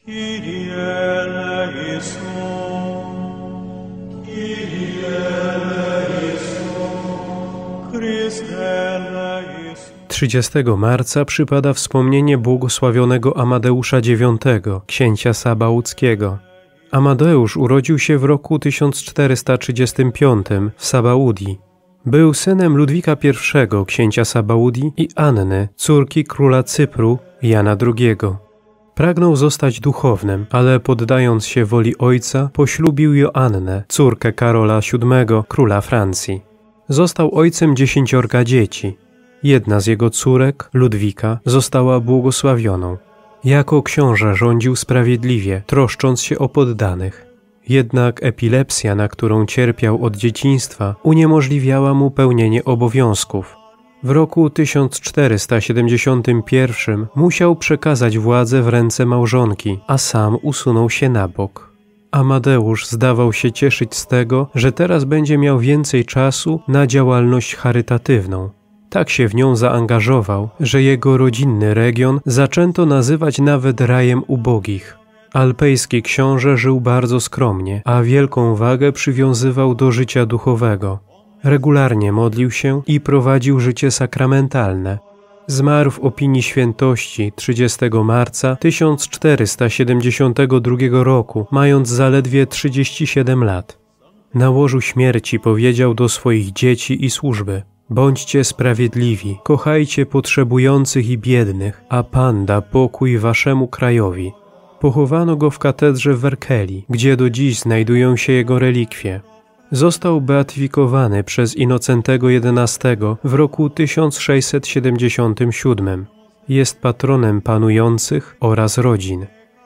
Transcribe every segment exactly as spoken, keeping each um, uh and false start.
Kyrie eleison, Kyrie eleison, Chryste eleison. trzydziestego marca przypada wspomnienie błogosławionego Amadeusza dziewiątego, księcia Sabauckiego. Amadeusz urodził się w roku tysiąc czterysta trzydziestym piątym w Sabaudii. Był synem Ludwika pierwszego, księcia Sabaudii i Anny, córki króla Cypru, Jana drugiego. Pragnął zostać duchownym, ale poddając się woli ojca, poślubił Joannę, córkę Karola siódmego, króla Francji. Został ojcem dziesięciorga dzieci. Jedna z jego córek, Ludwika, została błogosławioną. Jako książę rządził sprawiedliwie, troszcząc się o poddanych. Jednak epilepsja, na którą cierpiał od dzieciństwa, uniemożliwiała mu pełnienie obowiązków. W roku tysiąc czterysta siedemdziesiątym pierwszym musiał przekazać władzę w ręce małżonki, a sam usunął się na bok. Amadeusz zdawał się cieszyć z tego, że teraz będzie miał więcej czasu na działalność charytatywną. Tak się w nią zaangażował, że jego rodzinny region zaczęto nazywać nawet rajem ubogich. Alpejski książę żył bardzo skromnie, a wielką wagę przywiązywał do życia duchowego. Regularnie modlił się i prowadził życie sakramentalne. Zmarł w opinii świętości trzydziestego marca tysiąc czterysta siedemdziesiątego drugiego roku, mając zaledwie trzydzieści siedem lat. Na łożu śmierci powiedział do swoich dzieci i służby: bądźcie sprawiedliwi, kochajcie potrzebujących i biednych, a Pan da pokój waszemu krajowi. Pochowano go w katedrze w Vercelli, gdzie do dziś znajdują się jego relikwie. Został beatyfikowany przez Innocentego jedenastego w roku tysiąc sześćset siedemdziesiątym siódmym. Jest patronem panujących oraz rodzin.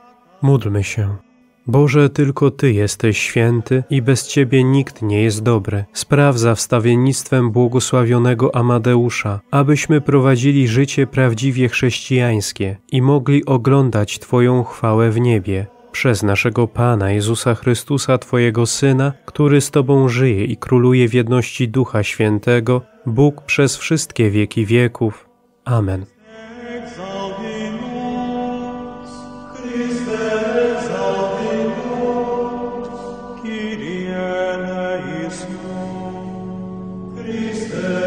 Módlmy się. Boże, tylko Ty jesteś święty i bez Ciebie nikt nie jest dobry. Spraw za wstawiennictwem błogosławionego Amadeusza, abyśmy prowadzili życie prawdziwie chrześcijańskie i mogli oglądać Twoją chwałę w niebie. Przez naszego Pana Jezusa Chrystusa, Twojego Syna, który z Tobą żyje i króluje w jedności Ducha Świętego, Bóg przez wszystkie wieki wieków. Amen. Kyrie eleison, Christe